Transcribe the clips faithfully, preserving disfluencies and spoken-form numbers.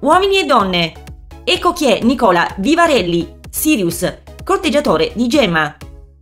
Uomini e donne, ecco chi è Nicola Vivarelli, Sirius, corteggiatore di Gemma.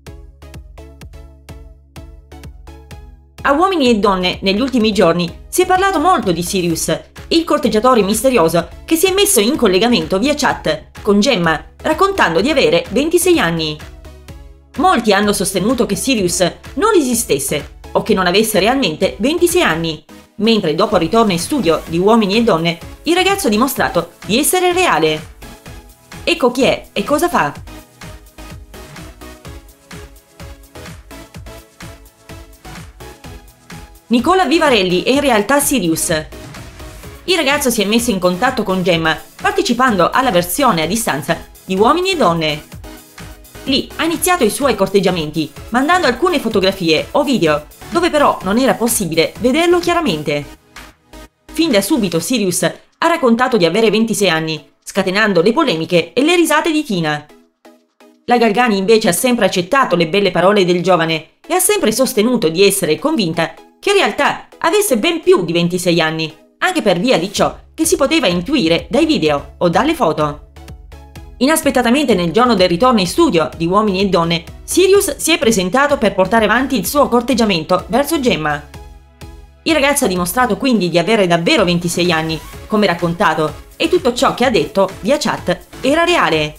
A Uomini e donne, negli ultimi giorni, si è parlato molto di Sirius, il corteggiatore misterioso che si è messo in collegamento via chat con Gemma, raccontando di avere ventisei anni. Molti hanno sostenuto che Sirius non esistesse o che non avesse realmente ventisei anni, mentre dopo il ritorno in studio di Uomini e donne, il ragazzo ha dimostrato di essere reale. Ecco chi è e cosa fa. Nicola Vivarelli è in realtà Sirius. Il ragazzo si è messo in contatto con Gemma partecipando alla versione a distanza di Uomini e donne. Lì ha iniziato i suoi corteggiamenti mandando alcune fotografie o video dove però non era possibile vederlo chiaramente. Fin da subito Sirius ha raccontato di avere ventisei anni, scatenando le polemiche e le risate di Tina. La Galgani invece ha sempre accettato le belle parole del giovane e ha sempre sostenuto di essere convinta che in realtà avesse ben più di ventisei anni, anche per via di ciò che si poteva intuire dai video o dalle foto. Inaspettatamente nel giorno del ritorno in studio di Uomini e donne, Sirius si è presentato per portare avanti il suo corteggiamento verso Gemma. Il ragazzo ha dimostrato quindi di avere davvero ventisei anni, come raccontato, e tutto ciò che ha detto via chat era reale.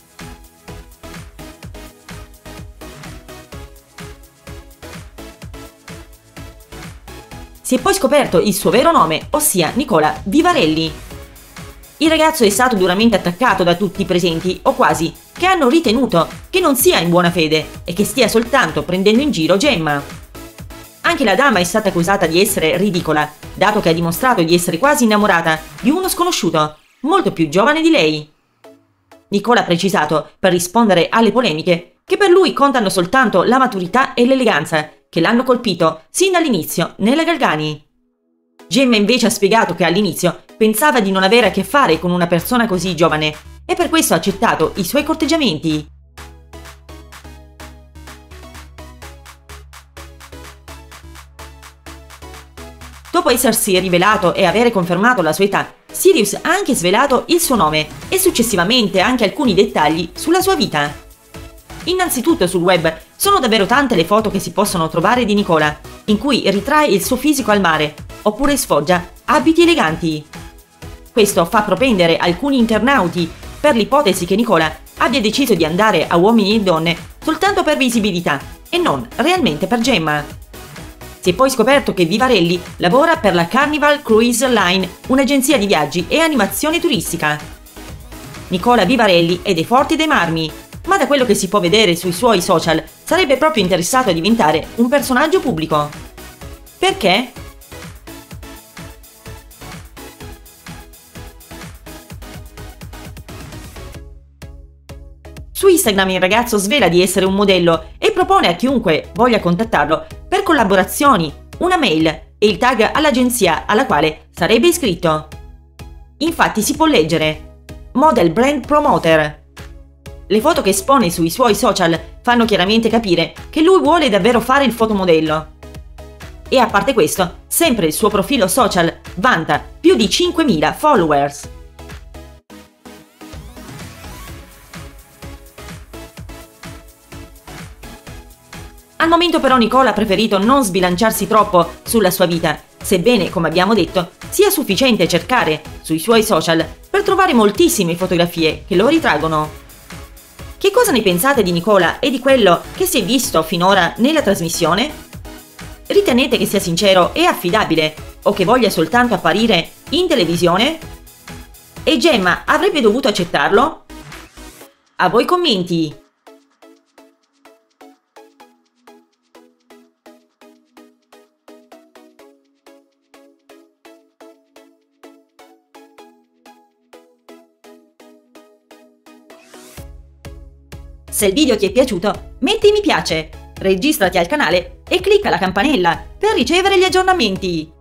Si è poi scoperto il suo vero nome, ossia Nicola Vivarelli. Il ragazzo è stato duramente attaccato da tutti i presenti, o quasi, che hanno ritenuto che non sia in buona fede e che stia soltanto prendendo in giro Gemma. Anche la dama è stata accusata di essere ridicola, dato che ha dimostrato di essere quasi innamorata di uno sconosciuto, molto più giovane di lei. Nicola ha precisato, per rispondere alle polemiche, che per lui contano soltanto la maturità e l'eleganza, che l'hanno colpito sin dall'inizio nella Galgani. Gemma invece ha spiegato che all'inizio pensava di non avere a che fare con una persona così giovane e per questo ha accettato i suoi corteggiamenti. Dopo essersi rivelato e avere confermato la sua età, Sirius ha anche svelato il suo nome e successivamente anche alcuni dettagli sulla sua vita. Innanzitutto sul web sono davvero tante le foto che si possono trovare di Nicola, in cui ritrae il suo fisico al mare, oppure sfoggia abiti eleganti. Questo fa propendere alcuni internauti per l'ipotesi che Nicola abbia deciso di andare a Uomini e donne soltanto per visibilità e non realmente per Gemma. Si è poi scoperto che Vivarelli lavora per la Carnival Cruise Line, un'agenzia di viaggi e animazione turistica. Nicola Vivarelli è dei Forti dei Marmi, ma da quello che si può vedere sui suoi social sarebbe proprio interessato a diventare un personaggio pubblico. Perché? Su Instagram il ragazzo svela di essere un modello e propone a chiunque voglia contattarlo per collaborazioni, una mail e il tag all'agenzia alla quale sarebbe iscritto. Infatti si può leggere Model Brand Promoter. Le foto che espone sui suoi social fanno chiaramente capire che lui vuole davvero fare il fotomodello. E a parte questo, sempre il suo profilo social vanta più di cinquemila followers. Al momento però Nicola ha preferito non sbilanciarsi troppo sulla sua vita, sebbene, come abbiamo detto, sia sufficiente cercare sui suoi social per trovare moltissime fotografie che lo ritraggono. Che cosa ne pensate di Nicola e di quello che si è visto finora nella trasmissione? Ritenete che sia sincero e affidabile o che voglia soltanto apparire in televisione? E Gemma avrebbe dovuto accettarlo? A voi commenti! Se il video ti è piaciuto, metti mi piace, registrati al canale e clicca la campanella per ricevere gli aggiornamenti.